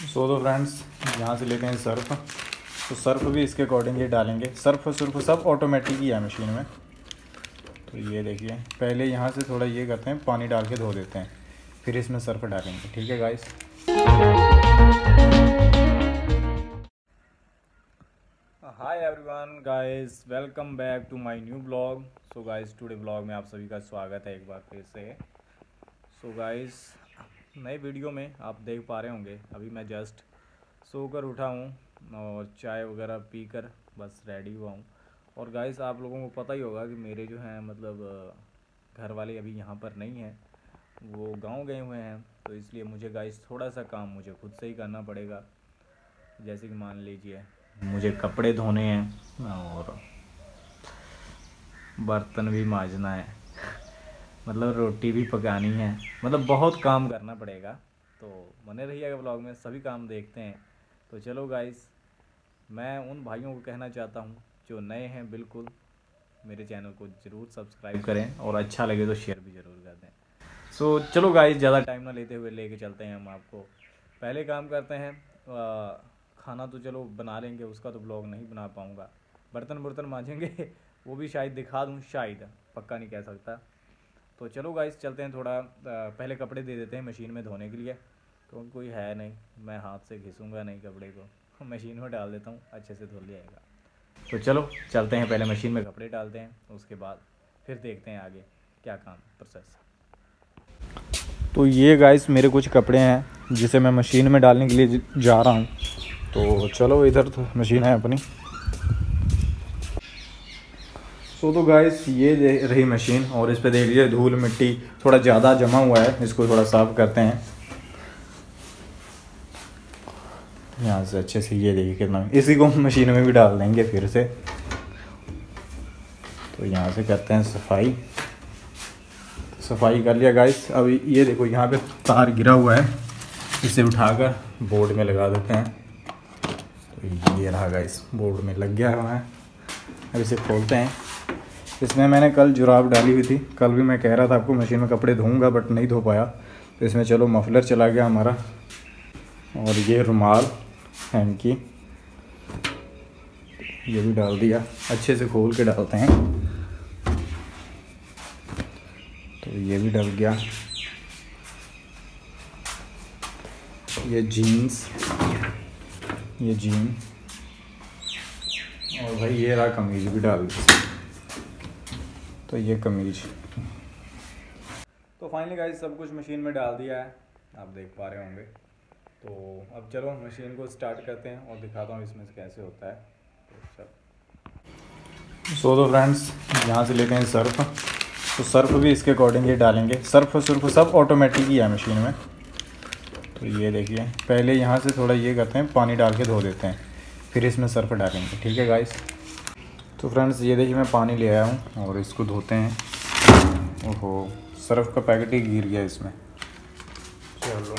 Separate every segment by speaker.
Speaker 1: तो फ्रेंड्स यहाँ से लेते हैं सर्फ। तो सर्फ भी इसके अकॉर्डिंग ही डालेंगे। सर्फ सब ऑटोमेटिक ही है मशीन में। तो ये देखिए, पहले यहाँ से थोड़ा ये करते हैं, पानी डाल के धो देते हैं, फिर इसमें सर्फ डालेंगे। ठीक है guys. Hi everyone guys, welcome back to my new blog. So guys, today blog में आप सभी का स्वागत है एक बार फिर से। सो गाइस, नए वीडियो में आप देख पा रहे होंगे, अभी मैं जस्ट सोकर उठा हूँ और चाय वगैरह पीकर बस रेडी हुआ हूँ। और गाइस, आप लोगों को पता ही होगा कि मेरे जो हैं मतलब घर वाले अभी यहाँ पर नहीं हैं, वो गांव गए हुए हैं। तो इसलिए मुझे गाइस थोड़ा सा काम मुझे खुद से ही करना पड़ेगा। जैसे कि मान लीजिए मुझे कपड़े धोने हैं और बर्तन भी मांजना है, मतलब रोटी भी पकानी है, मतलब बहुत काम करना पड़ेगा। तो बने रहिएगा ब्लॉग में, सभी काम देखते हैं। तो चलो गाइस, मैं उन भाइयों को कहना चाहता हूँ जो नए हैं, बिल्कुल मेरे चैनल को ज़रूर सब्सक्राइब करें और अच्छा लगे तो शेयर भी ज़रूर कर दें। सो चलो गाइस, ज़्यादा टाइम ना लेते हुए लेके चलते हैं हम आपको। पहले काम करते हैं, खाना तो चलो बना लेंगे, उसका तो ब्लॉग नहीं बना पाऊँगा। बर्तन मांजेंगे वो भी शायद दिखा दूँ, शायद, पक्का नहीं कह सकता। तो चलो गाइस चलते हैं। थोड़ा पहले कपड़े दे देते हैं मशीन में धोने के लिए, क्योंकि कोई है नहीं, मैं हाथ से घिसूँगा नहीं कपड़े को, मशीन में डाल देता हूँ, अच्छे से धो लिएगा। तो चलो चलते हैं, पहले मशीन में कपड़े डालते हैं, उसके बाद फिर देखते हैं आगे क्या काम प्रोसेस। तो ये गाइस मेरे कुछ कपड़े हैं जिसे मैं मशीन में डालने के लिए जा रहा हूँ। तो चलो, इधर तो मशीन है अपनी। तो गाइस, ये रही मशीन और इस पे देख लीजिए धूल मिट्टी थोड़ा ज़्यादा जमा हुआ है, इसको थोड़ा साफ़ करते हैं यहाँ से अच्छे से। ये देखिए कितना, इसी को मशीन में भी डाल देंगे फिर से। तो यहाँ से करते हैं सफाई कर लिया गाइस। अब ये देखो, यहाँ पे तार गिरा हुआ है, इसे उठाकर बोर्ड में लगा देते हैं। तो ये रहा गाइस, बोर्ड में लग गया हुआ है। अब इसे खोलते हैं। इसमें मैंने कल जुराब डाली हुई थी, कल भी मैं कह रहा था आपको मशीन में कपड़े धोऊंगा बट नहीं धो पाया। तो इसमें चलो मफलर चला गया हमारा, और ये रुमाल हैंकी ये भी डाल दिया। अच्छे से खोल के डालते हैं। तो ये भी डल गया। ये जीन्स, ये जीन, और भाई ये रहा कमीज भी डाल दी। तो ये कमीज। तो फाइनली गाइस सब कुछ मशीन में डाल दिया है, आप देख पा रहे होंगे। तो अब चलो मशीन को स्टार्ट करते हैं और दिखाता हूँ इसमें से कैसे होता है। तो फ्रेंड्स, यहाँ से लेते हैं सर्फ। तो सर्फ भी इसके अकॉर्डिंग ही डालेंगे। सर्फ सब ऑटोमेटिक ही है मशीन में। तो ये देखिए, पहले यहाँ से थोड़ा ये करते हैं, पानी डाल के धो देते हैं, फिर इसमें सर्फ डालेंगे। ठीक है गाइस। तो फ्रेंड्स, ये देखिए मैं पानी ले आया हूँ और इसको धोते हैं। ओहो, सर्फ का पैकेट ही गिर गया इसमें। चलो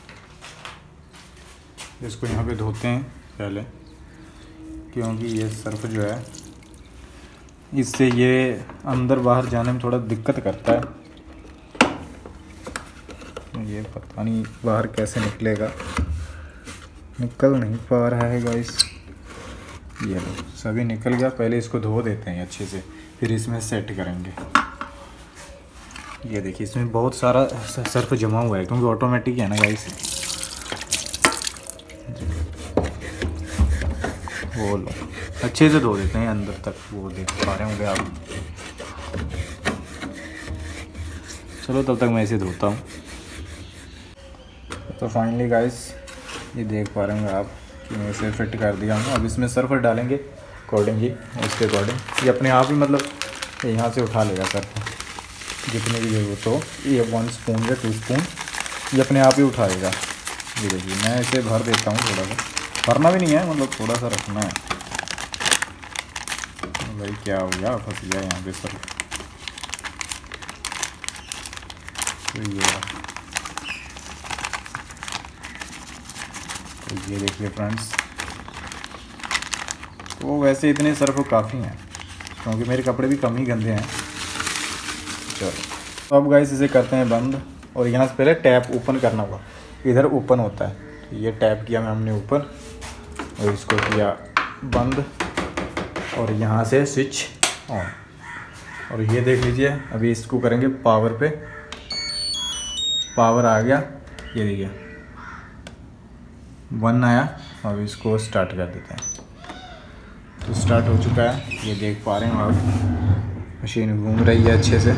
Speaker 1: इसको यहाँ पे धोते हैं पहले, क्योंकि ये सर्फ जो है इससे ये अंदर बाहर जाने में थोड़ा दिक्कत करता है। ये पता नहीं बाहर कैसे निकलेगा, निकल नहीं पा रहा है गाइस। ये लो, सभी निकल गया। पहले इसको धो देते हैं अच्छे से, फिर इसमें सेट करेंगे। ये देखिए, इसमें बहुत सारा सर्फ जमा हुआ है, क्योंकि ऑटोमेटिक है ना गाइस। वो लो, अच्छे से धो देते हैं अंदर तक, वो देख पा रहे होंगे आप। चलो तब तक मैं इसे धोता हूँ। तो फाइनली गाइस, ये देख पा रहे होंगे आप कि मैं इसे फिट कर दिया हूँ। अब इसमें सर्फ डालेंगे अकॉर्डिंगली, उसके अकॉर्डिंग ये अपने आप ही मतलब यहाँ से उठा लेगा सर्फ, जितनी भी ज़रूरत हो। ये 1 स्पून या 2 स्पून ये अपने आप ही उठाएगा। ये देखिए, मैं इसे भर देता हूँ। थोड़ा सा भरना भी नहीं है, मतलब थोड़ा सा रखना है। भाई क्या हो गया, फंस गया यहाँ पे सर्फ। तो ये देखिए फ्रेंड्स, तो वैसे इतने सर्फ काफ़ी हैं, क्योंकि मेरे कपड़े भी कम ही गंदे हैं। चलो तो अब गाइस इसे करते हैं बंद। और यहाँ से पहले टैप ओपन करना होगा, इधर ओपन होता है।
Speaker 2: तो ये टैप किया मैं हमने ऊपर और इसको किया बंद और यहाँ से स्विच ऑन। और ये देख लीजिए अभी इसको करेंगे पावर पे। पावर आ गया, ये देखिए 1 आया। अब इसको स्टार्ट कर देते हैं। तो स्टार्ट हो चुका है, ये देख पा रहे हैं आप, मशीन घूम रही है अच्छे से।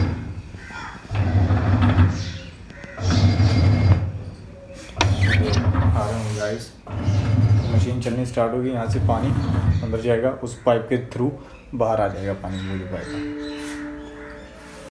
Speaker 2: आ रहे हैं गाइस, मशीन चलनी स्टार्ट होगी। यहाँ से पानी अंदर जाएगा, उस पाइप के थ्रू बाहर आ जाएगा पानी, ब्लू पाइप का।